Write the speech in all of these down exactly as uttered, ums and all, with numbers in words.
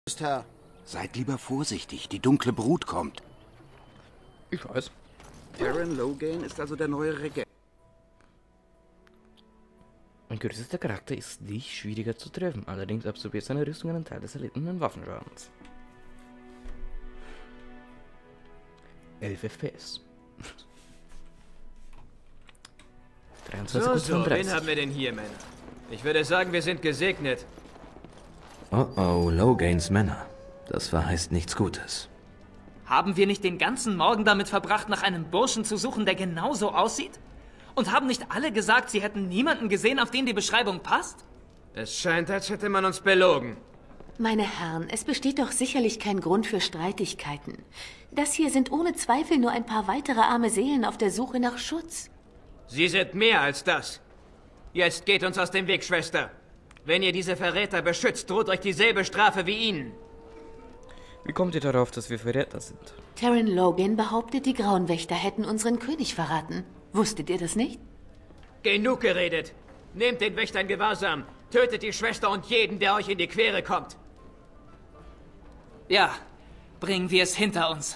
Herr. Seid lieber vorsichtig, die dunkle Brut kommt. Ich weiß. Taron Logan ist also der neue Regent. Mein kürzester Charakter ist nicht schwieriger zu treffen, allerdings absorbiert seine Rüstung einen Teil des erlittenen Waffenschadens. elf F P S. dreiundzwanzig So, und so, fünfunddreißig. wen haben wir denn hier, Männer? Ich würde sagen, wir sind gesegnet. Oh oh, Logans Männer. Das verheißt nichts Gutes. Haben wir nicht den ganzen Morgen damit verbracht, nach einem Burschen zu suchen, der genauso aussieht? Und haben nicht alle gesagt, sie hätten niemanden gesehen, auf den die Beschreibung passt? Es scheint, als hätte man uns belogen. Meine Herren, es besteht doch sicherlich kein Grund für Streitigkeiten. Das hier sind ohne Zweifel nur ein paar weitere arme Seelen auf der Suche nach Schutz. Sie sind mehr als das. Jetzt geht uns aus dem Weg, Schwester. Wenn ihr diese Verräter beschützt, droht euch dieselbe Strafe wie ihnen. Wie kommt ihr darauf, dass wir Verräter sind? Taron Logan behauptet, die Grauenwächter hätten unseren König verraten. Wusstet ihr das nicht? Genug geredet. Nehmt den Wächtern Gewahrsam. Tötet die Schwester und jeden, der euch in die Quere kommt. Ja, bringen wir es hinter uns.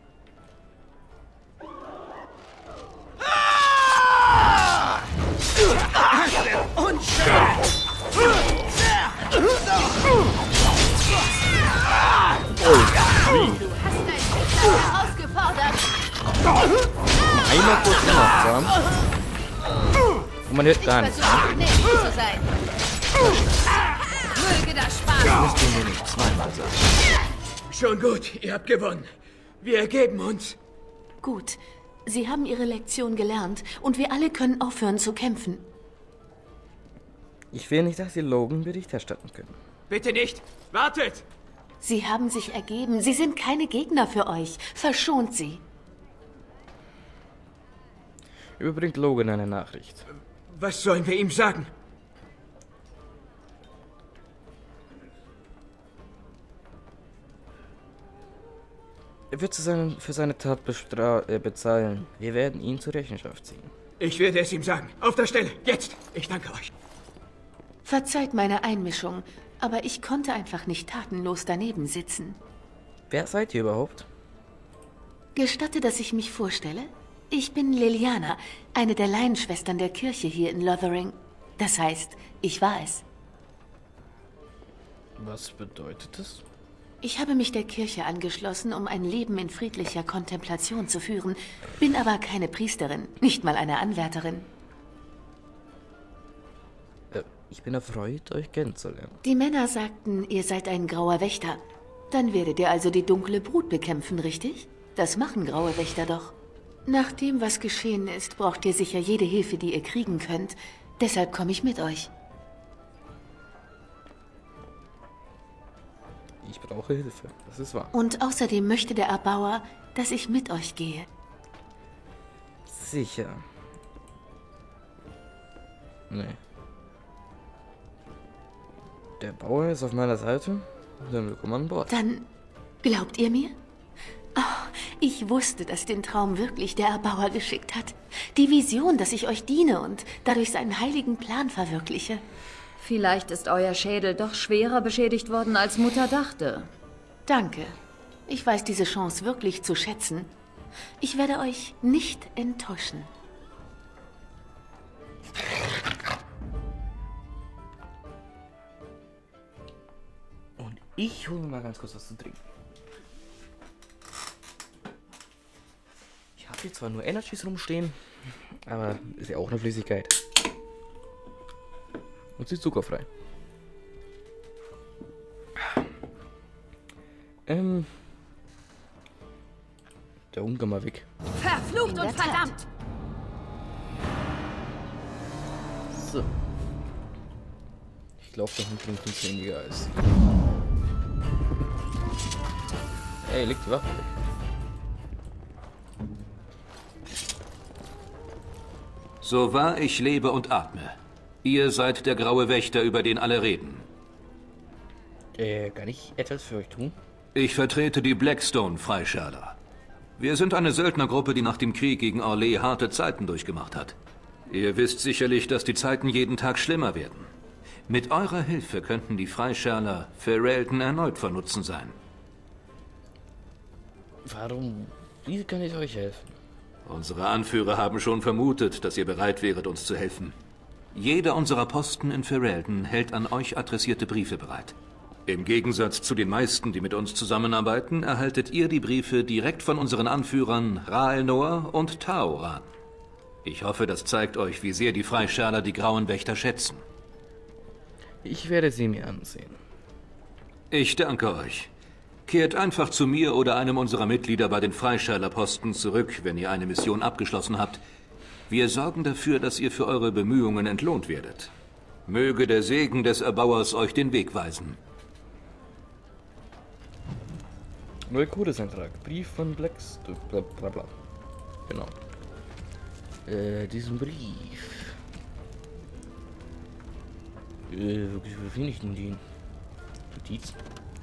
Du hast dein Schicksal herausgefordert. Einmal kurz unachtsam. Und man hört gar nichts. Versuch nicht zu sein. Möge das Spaß. Das müsst ihr mir nicht zweimal sagen. Schon gut, ihr habt gewonnen. Wir ergeben uns. Gut, Sie haben Ihre Lektion gelernt und wir alle können aufhören zu kämpfen. Ich will nicht, dass Sie Logan Bericht erstatten können. Bitte nicht. Wartet. Sie haben sich ergeben. Sie sind keine Gegner für euch. Verschont sie. Überbringt Logan eine Nachricht. Was sollen wir ihm sagen? Er wird zu seinen, für seine Tat bestra- äh, bezahlen. Wir werden ihn zur Rechenschaft ziehen. Ich werde es ihm sagen. Auf der Stelle. Jetzt. Ich danke euch. Verzeiht meine Einmischung, aber ich konnte einfach nicht tatenlos daneben sitzen. Wer seid ihr überhaupt? Gestatte, dass ich mich vorstelle? Ich bin Liliana, eine der Laienschwestern der Kirche hier in Lothering. Das heißt, ich war es. Was bedeutet das? Ich habe mich der Kirche angeschlossen, um ein Leben in friedlicher Kontemplation zu führen, bin aber keine Priesterin, nicht mal eine Anwärterin. Äh, ich bin erfreut, euch kennenzulernen. Die Männer sagten, ihr seid ein grauer Wächter. Dann werdet ihr also die dunkle Brut bekämpfen, richtig? Das machen graue Wächter doch. Nach dem, was geschehen ist, braucht ihr sicher jede Hilfe, die ihr kriegen könnt. Deshalb komme ich mit euch. Ich brauche Hilfe, das ist wahr. Und außerdem möchte der Erbauer, dass ich mit euch gehe. Sicher. Nee. Der Bauer ist auf meiner Seite. Dann willkommen an Bord. Dann glaubt ihr mir? Oh, ich wusste, dass den Traum wirklich der Erbauer geschickt hat. Die Vision, dass ich euch diene und dadurch seinen heiligen Plan verwirkliche. Vielleicht ist euer Schädel doch schwerer beschädigt worden, als Mutter dachte. Danke. Ich weiß diese Chance wirklich zu schätzen. Ich werde euch nicht enttäuschen. Und ich hole mir mal ganz kurz was zu trinken. Ich habe hier zwar nur Energies rumstehen, aber ist ja auch eine Flüssigkeit. Und sie ist zuckerfrei. Ähm. Der Ungar mal weg. Verflucht und verdammt! So. Ich glaube, da hinten trinkt weniger Eis. Ey, leg die Waffe weg. So wahr ich lebe und atme. Ihr seid der graue Wächter, über den alle reden. Äh, kann ich etwas für euch tun? Ich vertrete die Blackstone-Freischärler. Wir sind eine Söldnergruppe, die nach dem Krieg gegen Orlais harte Zeiten durchgemacht hat. Ihr wisst sicherlich, dass die Zeiten jeden Tag schlimmer werden. Mit eurer Hilfe könnten die Freischärler Ferelden erneut von Nutzen sein. Warum? Wie kann ich euch helfen? Unsere Anführer haben schon vermutet, dass ihr bereit wäret, uns zu helfen. Jeder unserer Posten in Ferelden hält an euch adressierte Briefe bereit. Im Gegensatz zu den meisten, die mit uns zusammenarbeiten, erhaltet ihr die Briefe direkt von unseren Anführern Raelnor und Taoran. Ich hoffe, das zeigt euch, wie sehr die Freischärler die Grauen Wächter schätzen. Ich werde sie mir ansehen. Ich danke euch. Kehrt einfach zu mir oder einem unserer Mitglieder bei den Freischärlerposten zurück, wenn ihr eine Mission abgeschlossen habt. Wir sorgen dafür, dass ihr für eure Bemühungen entlohnt werdet. Möge der Segen des Erbauers euch den Weg weisen. Neuer Kodesantrag. Brief von Blacks... Bla bla bla. Genau. Äh, diesen Brief... Äh, wo finde ich denn den? Notiz?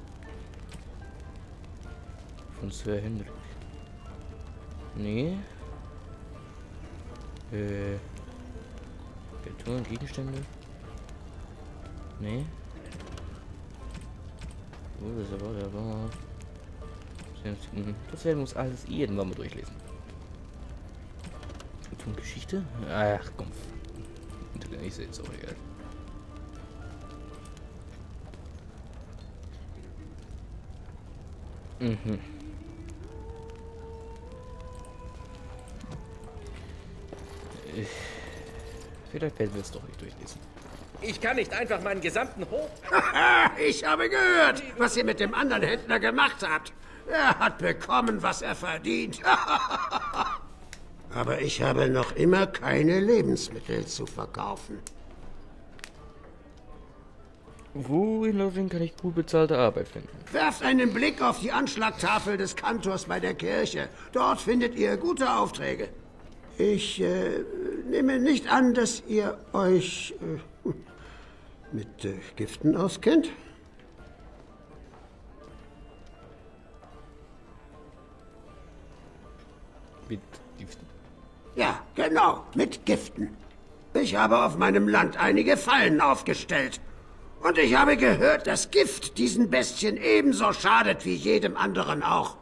Von Sir Henrik. Nee. Äh. Kreaturen, Gegenstände. Nee. Oh, das ist aber der war. Das werden wir uns alles irgendwann mal durchlesen. Kreaturen, Geschichte? Ach komm. Ich sehe jetzt auch egal. Mhm. Vielleicht werden wir es doch nicht durchlesen. Ich kann nicht einfach meinen gesamten Hof... Ich habe gehört, was ihr mit dem anderen Händler gemacht habt. Er hat bekommen, was er verdient. Aber ich habe noch immer keine Lebensmittel zu verkaufen. Wo in Loving kann ich gut bezahlte Arbeit finden? Werft einen Blick auf die Anschlagtafel des Kantors bei der Kirche. Dort findet ihr gute Aufträge. Ich äh, nehme nicht an, dass ihr euch äh, mit äh, Giften auskennt. Mit Giften? Ja, genau, mit Giften. Ich habe auf meinem Land einige Fallen aufgestellt. Und ich habe gehört, dass Gift diesen Bestien ebenso schadet wie jedem anderen auch.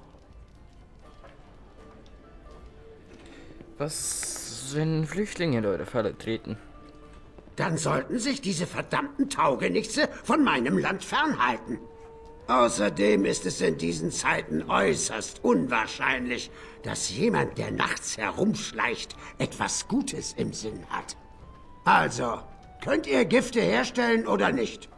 Was, wenn Flüchtlinge in eure Falle treten? Dann sollten sich diese verdammten Taugenichtse von meinem Land fernhalten. Außerdem ist es in diesen Zeiten äußerst unwahrscheinlich, dass jemand, der nachts herumschleicht, etwas Gutes im Sinn hat. Also, könnt ihr Gifte herstellen oder nicht?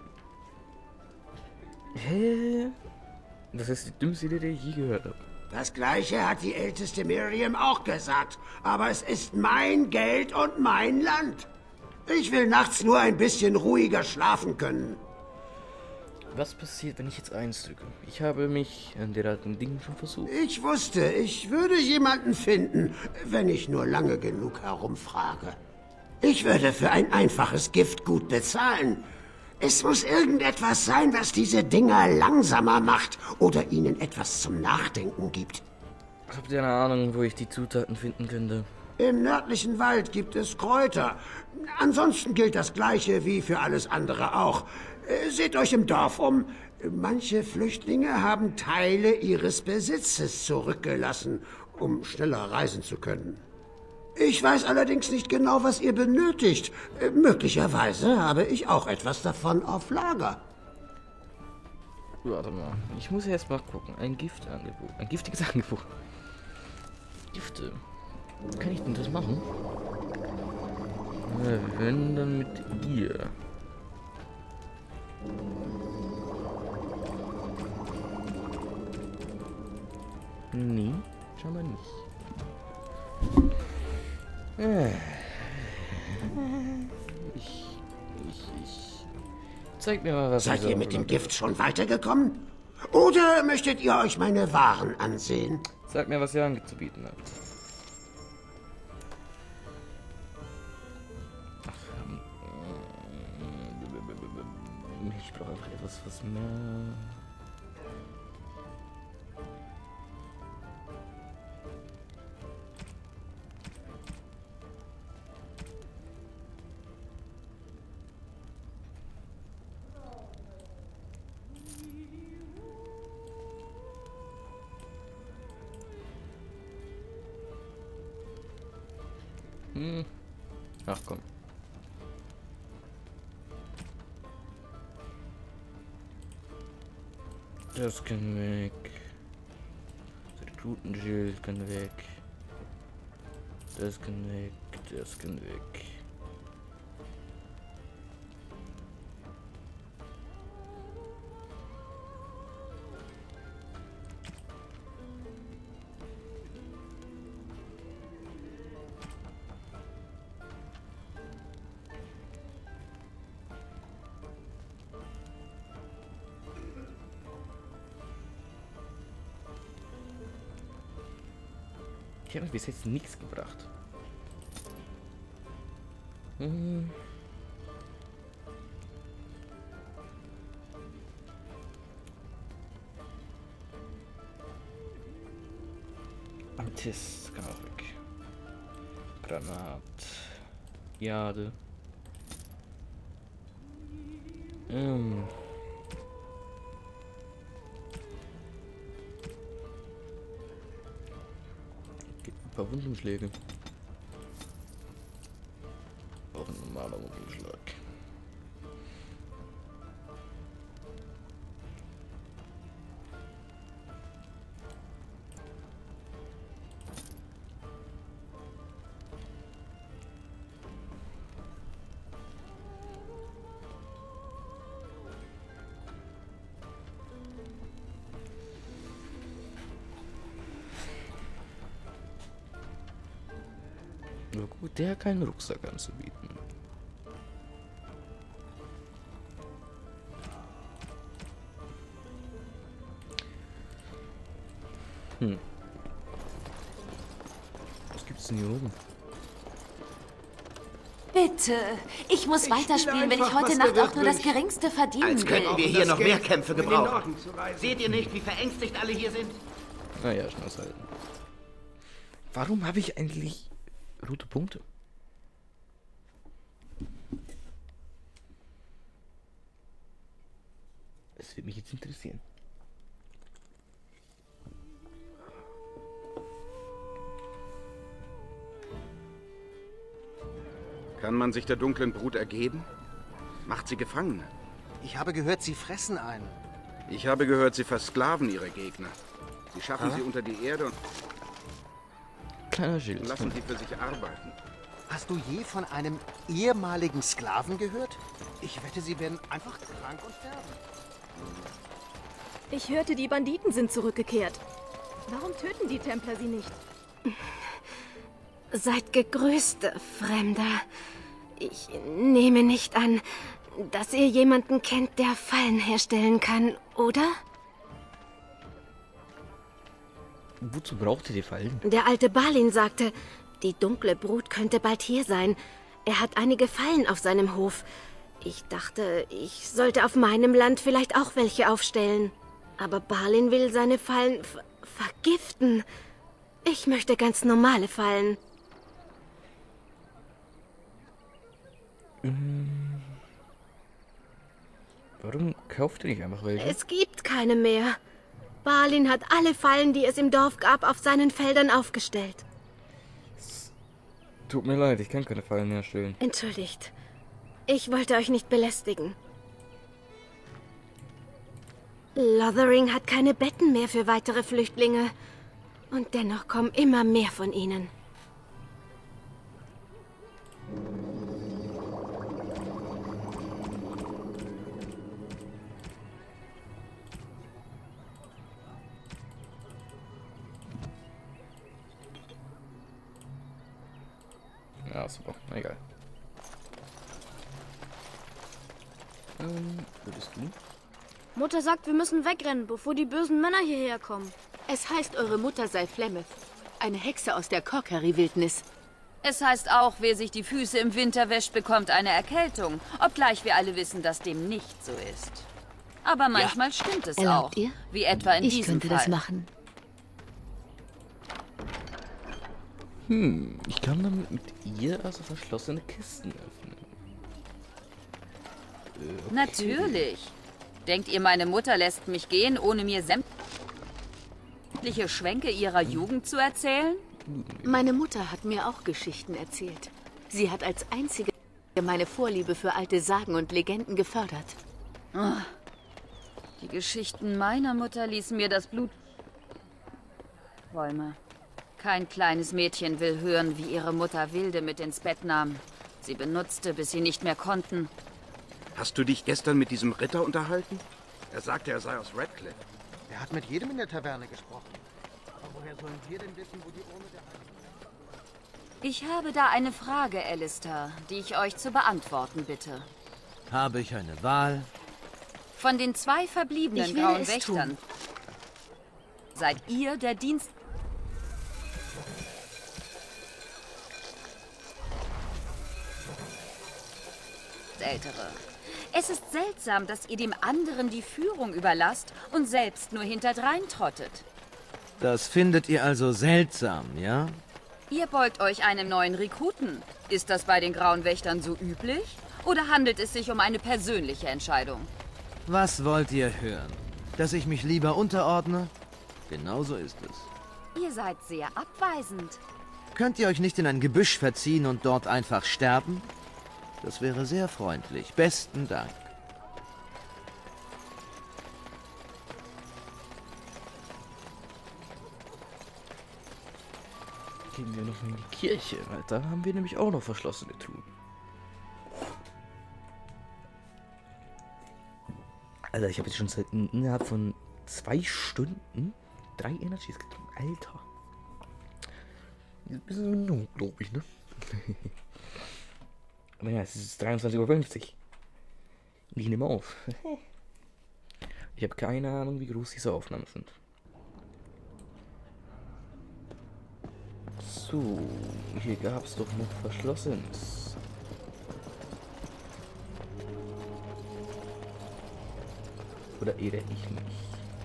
Hä? Das ist die dümmste Idee, die ich je gehört habe. Das Gleiche hat die älteste Miriam auch gesagt. Aber es ist mein Geld und mein Land. Ich will nachts nur ein bisschen ruhiger schlafen können. Was passiert, wenn ich jetzt eins drücke? Ich habe mich an derartigen Dingen schon versucht. Ich wusste, ich würde jemanden finden, wenn ich nur lange genug herumfrage. Ich würde für ein einfaches Gift gut bezahlen. Es muss irgendetwas sein, was diese Dinger langsamer macht oder ihnen etwas zum Nachdenken gibt. Habt ihr eine Ahnung, wo ich die Zutaten finden könnte? Im nördlichen Wald gibt es Kräuter. Ansonsten gilt das Gleiche wie für alles andere auch. Seht euch im Dorf um. Manche Flüchtlinge haben Teile ihres Besitzes zurückgelassen, um schneller reisen zu können. Ich weiß allerdings nicht genau, was ihr benötigt. Möglicherweise habe ich auch etwas davon auf Lager. Warte mal, ich muss erst mal gucken. Ein Giftangebot. Ein giftiges Angebot. Gifte. Kann ich denn das machen? Na, wenn, dann mit ihr. Nee, scheinbar nicht. Ich, ich, ich. Zeig mir mal, was Seid ihr mit dem Gift schon weitergekommen? Oder möchtet ihr euch meine Waren ansehen? Sag mir, was ihr anzubieten habt. Ich brauche einfach etwas, was mehr... Hm. Ach komm. Das kann weg. Das Rekrutenschild kann weg. Das kann weg. Das kann weg. Ich habe bis jetzt nichts gebracht. Hm. Amethyst kann auch weg. Granat. Jade. Ähm. Ein paar Wundenschläge. Auch ein normaler Wundenschlag. Nur gut, der hat keinen Rucksack anzubieten. Hm. Was gibt's denn hier oben? Bitte, ich muss Ich weiterspielen, will wenn ich einfach, heute was Nacht der auch nur Wirt das wünscht. Geringste verdienen Als könnten wir will. hier noch mehr Geld, Kämpfe um in den gebrauchen. Norden zu reisen. Seht ihr nicht, wie verängstigt alle hier sind? Naja, Schnauz halten. Warum habe ich eigentlich rote Punkte? Das wird mich jetzt interessieren. Kann man sich der dunklen Brut ergeben? Macht sie Gefangene? Ich habe gehört, sie fressen einen. Ich habe gehört, sie versklaven ihre Gegner. Sie schaffen Ah. sie unter die Erde und Kleiner Schild. lassen sie für sich arbeiten. Hast du je von einem ehemaligen Sklaven gehört? Ich wette, sie werden einfach krank und sterben. Ich hörte, die Banditen sind zurückgekehrt. Warum töten die Templer sie nicht? Seid gegrüßt, Fremder. Ich nehme nicht an, dass ihr jemanden kennt, der Fallen herstellen kann, oder? Wozu braucht ihr die Fallen? Der alte Balin sagte, die dunkle Brut könnte bald hier sein. Er hat einige Fallen auf seinem Hof. Ich dachte, ich sollte auf meinem Land vielleicht auch welche aufstellen. Aber Balin will seine Fallen ver vergiften. Ich möchte ganz normale Fallen. Hm. Warum kauft ihr nicht einfach welche? Es gibt keine mehr. Balin hat alle Fallen, die es im Dorf gab, auf seinen Feldern aufgestellt. Tut mir leid, ich kann keine Fallen herstellen. Entschuldigt. Ich wollte euch nicht belästigen. Lothering hat keine Betten mehr für weitere Flüchtlinge. Und dennoch kommen immer mehr von ihnen. Ja, super. Egal. Ähm, wo bist du? Mutter sagt, wir müssen wegrennen, bevor die bösen Männer hierher kommen. Es heißt, eure Mutter sei Flemeth. Eine Hexe aus der Corkery-Wildnis. Es heißt auch, wer sich die Füße im Winter wäscht, bekommt eine Erkältung. Obgleich wir alle wissen, dass dem nicht so ist. Aber manchmal ja. stimmt es Erlaubt auch. Ihr? Wie etwa in ich diesem könnte Fall. das machen. Hm, ich kann damit mit ihr also verschlossene Kisten öffnen. Äh, okay. Natürlich. Denkt ihr, meine Mutter lässt mich gehen, ohne mir sämtliche Schwänke ihrer Jugend zu erzählen? Meine Mutter hat mir auch Geschichten erzählt. Sie hat als einzige meine Vorliebe für alte Sagen und Legenden gefördert. Oh, die Geschichten meiner Mutter ließen mir das Blut... Bäume. Kein kleines Mädchen will hören, wie ihre Mutter Wilde mit ins Bett nahm. Sie benutzte, bis sie nicht mehr konnten. Hast du dich gestern mit diesem Ritter unterhalten? Er sagte, er sei aus Radcliffe. Er hat mit jedem in der Taverne gesprochen. Aber woher sollen wir denn wissen, wo die Urne der Heiligen... Ich habe da eine Frage, Alistair, die ich euch zu beantworten bitte. Habe ich eine Wahl? Von den zwei verbliebenen Ich werde Grauen es Wächtern tun. seid ihr der Dienst... Ältere. Es ist seltsam, dass ihr dem anderen die Führung überlasst und selbst nur hinterdrein trottet. Das findet ihr also seltsam, ja? Ihr beugt euch einem neuen Rekruten. Ist das bei den Grauen Wächtern so üblich? Oder handelt es sich um eine persönliche Entscheidung? Was wollt ihr hören? Dass ich mich lieber unterordne? Genauso ist es. Ihr seid sehr abweisend. Könnt ihr euch nicht in ein Gebüsch verziehen und dort einfach sterben? Das wäre sehr freundlich. Besten Dank. Gehen wir noch in die Kirche, weil da haben wir nämlich auch noch verschlossene Truhen. Alter, ich habe jetzt schon seit innerhalb von zwei Stunden drei Energies getrunken. Alter. Ein bisschen unglaublich, ne? Aber ja, es ist dreiundzwanzig Uhr fünfzig. Und ich nehme auf. Ich habe keine Ahnung, wie groß diese Aufnahmen sind. So, hier gab es doch noch Verschlossenes. Oder irre ich mich?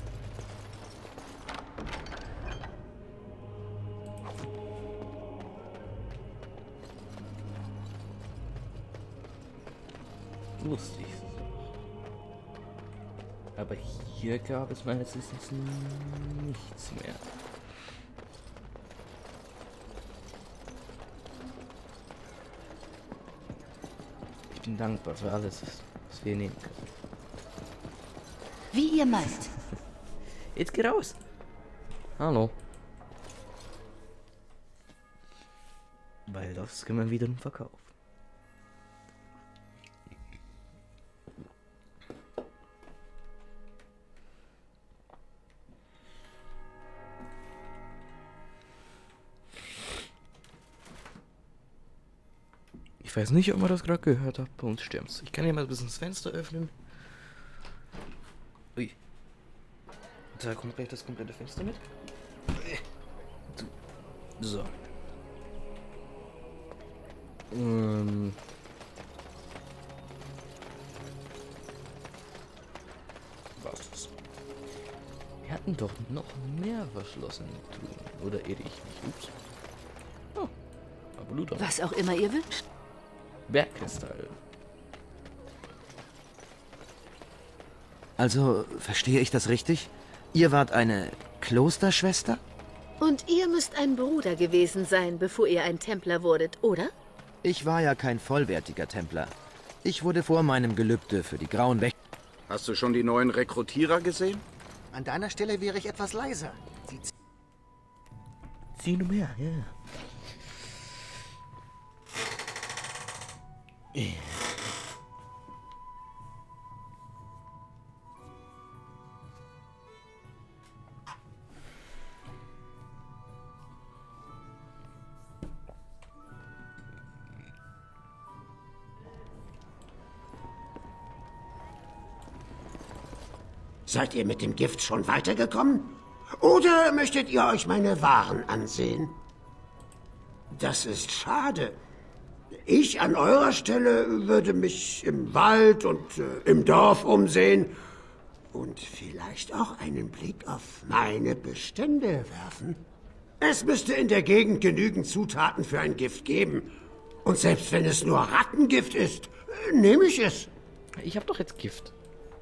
Wusste ich es. Aber hier gab es meines Wissens nichts mehr. Ich bin dankbar für alles, was wir nehmen können. Wie ihr meint. Jetzt geh raus. Hallo. Weil das können wir wiederum verkaufen. Ich weiß nicht, ob man das gerade gehört hat. Bei uns stürmt's. Ich kann hier mal ein bisschen das Fenster öffnen. Ui. Da kommt gleich das komplette Fenster mit. So. Ähm. Was? Wir hatten doch noch mehr verschlossene Truhen. Oder irre ich mich? Ups. Oh. Aber Luther. Was auch immer ihr wünscht. Bergkristall. Also, verstehe ich das richtig? Ihr wart eine Klosterschwester? Und ihr müsst ein Bruder gewesen sein, bevor ihr ein Templer wurdet, oder? Ich war ja kein vollwertiger Templer. Ich wurde vor meinem Gelübde für die Grauen Wächter... Hast du schon die neuen Rekrutierer gesehen? An deiner Stelle wäre ich etwas leiser. Sie Sieh nur mehr, ja. Seid ihr mit dem Gift schon weitergekommen? Oder möchtet ihr euch meine Waren ansehen? Das ist schade. Ich an eurer Stelle würde mich im Wald und äh, im Dorf umsehen und vielleicht auch einen Blick auf meine Bestände werfen. Es müsste in der Gegend genügend Zutaten für ein Gift geben. Und selbst wenn es nur Rattengift ist, äh, nehme ich es. Ich habe doch jetzt Gift.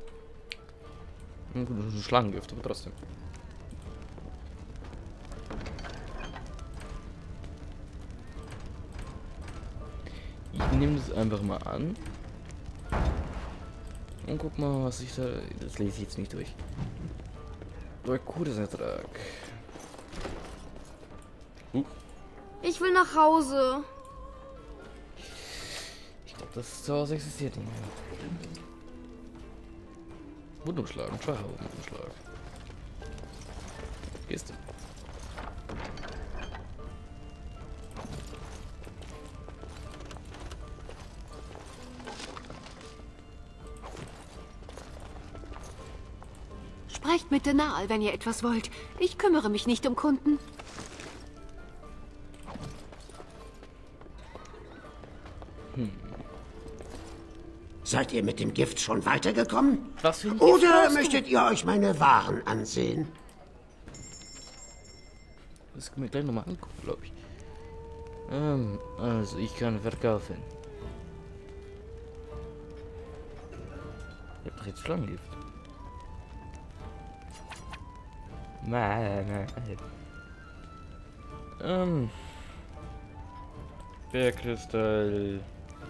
Gut, das ist ein Schlangengift, aber trotzdem. nehme das einfach mal an. Und guck mal, was ich da... Das lese ich jetzt nicht durch. Kursertrag. Uh. Ich will nach Hause. Ich glaube, das zu Hause existiert nicht mehr. Wundumschlag, ein schwacher Wundumschlag. Gehst du? Sprecht mit Denal, wenn ihr etwas wollt. Ich kümmere mich nicht um Kunden. Hm. Seid ihr mit dem Gift schon weitergekommen? Was für ein Oder Gift möchtet ihr euch meine Waren ansehen? Das können wir gleich nochmal angucken, glaube ich. Ähm, also ich kann verkaufen. Ich hab doch jetzt Schlangengift. Nein, nein. Ähm. Bergkristall.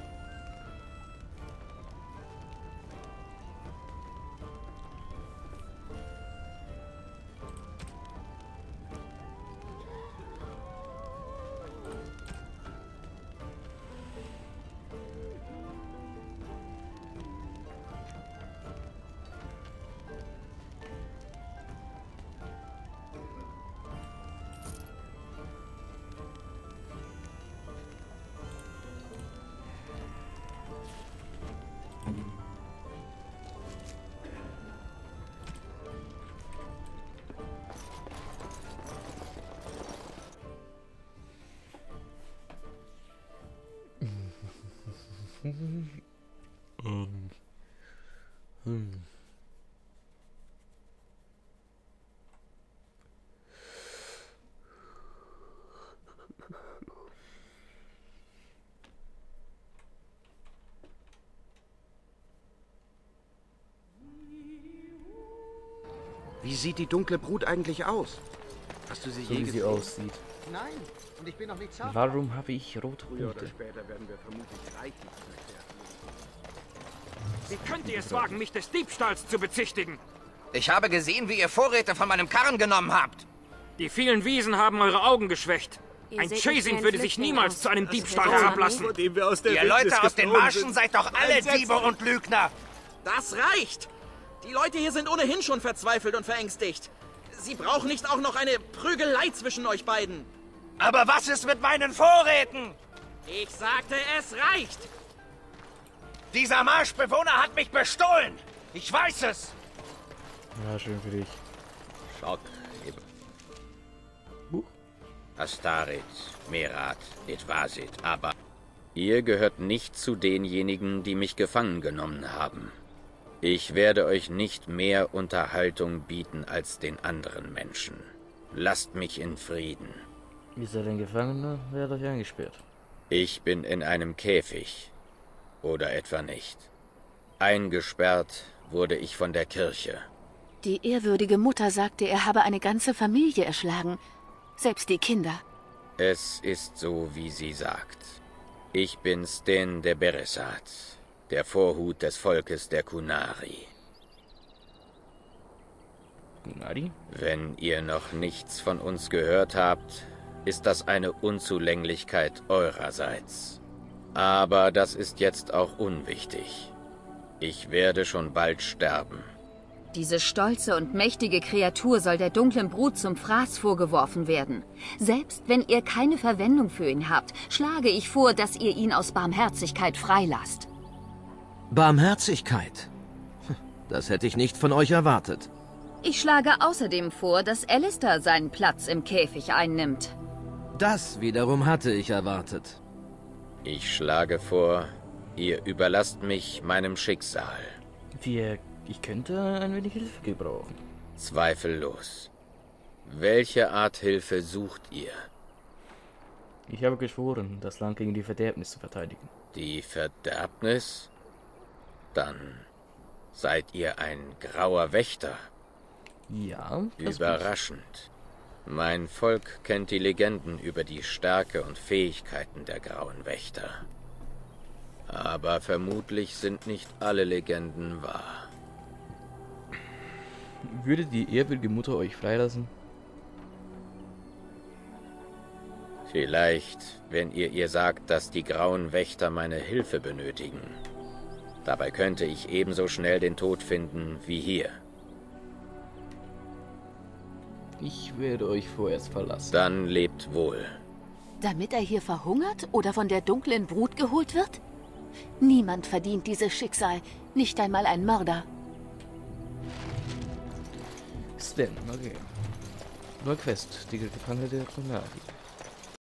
ähm. Hm. Wie sieht die dunkle Brut eigentlich aus? Hast du sie so je wie gesehen? sie aussieht. Nein, und ich bin noch nicht zart. Warum habe ich rote Früher oder Punkte? später werden wir vermutlich reichlich verkehrt. Wie könnt ihr es wagen, mich des Diebstahls zu bezichtigen? Ich habe gesehen, wie ihr Vorräte von meinem Karren genommen habt. Die vielen Wiesen haben eure Augen geschwächt. Ihr Ein seht Chasing nicht würde wie ein sich Flüchtling niemals aus. zu einem Das Diebstahl ist der herablassen. Armee. Dem wir aus der Ihr Wildnis Leute aus den geflohen Marschen sind. seid doch alle Entsetzlich. Diebe und Lügner. Das reicht! Die Leute hier sind ohnehin schon verzweifelt und verängstigt. Sie brauchen nicht auch noch eine Prügelei zwischen euch beiden. Aber was ist mit meinen Vorräten? Ich sagte, es reicht! Dieser Marschbewohner hat mich bestohlen. Ich weiß es. Ja, schön für dich. Schock. Astarit, Merat, Etvasit, aber ihr gehört nicht zu denjenigen, die mich gefangen genommen haben. Ich werde euch nicht mehr Unterhaltung bieten als den anderen Menschen. Lasst mich in Frieden. Wie seid ihr Gefangener? Wer hat euch eingesperrt? Ich bin in einem Käfig. Oder etwa nicht. Eingesperrt wurde ich von der Kirche. Die ehrwürdige Mutter sagte, er habe eine ganze Familie erschlagen. Selbst die Kinder. Es ist so, wie sie sagt. Ich bin Sten der Beresat, der Vorhut des Volkes der Qunari. Qunari? Wenn ihr noch nichts von uns gehört habt, ist das eine Unzulänglichkeit eurerseits. Aber das ist jetzt auch unwichtig. Ich werde schon bald sterben. Diese stolze und mächtige Kreatur soll der dunklen Brut zum Fraß vorgeworfen werden. Selbst wenn ihr keine Verwendung für ihn habt, schlage ich vor, dass ihr ihn aus Barmherzigkeit freilasst. Barmherzigkeit? Das hätte ich nicht von euch erwartet. Ich schlage außerdem vor, dass Alistair seinen Platz im Käfig einnimmt. Das wiederum hatte ich erwartet. Ich schlage vor, ihr überlasst mich meinem Schicksal. Wir, ich könnte ein wenig Hilfe gebrauchen. Zweifellos. Welche Art Hilfe sucht ihr? Ich habe geschworen, das Land gegen die Verderbnis zu verteidigen. Die Verderbnis? Dann seid ihr ein grauer Wächter. Ja, das Überraschend. Mein Volk kennt die Legenden über die Stärke und Fähigkeiten der grauen Wächter. Aber vermutlich sind nicht alle Legenden wahr. Würde die ehrwürdige Mutter euch freilassen? Vielleicht, wenn ihr ihr sagt, dass die grauen Wächter meine Hilfe benötigen. Dabei könnte ich ebenso schnell den Tod finden wie hier. Ich werde euch vorerst verlassen. Dann lebt wohl. Damit er hier verhungert oder von der dunklen Brut geholt wird? Niemand verdient dieses Schicksal, nicht einmal ein Mörder. Sten, okay. Neue Quest, die Gefangene der Konari.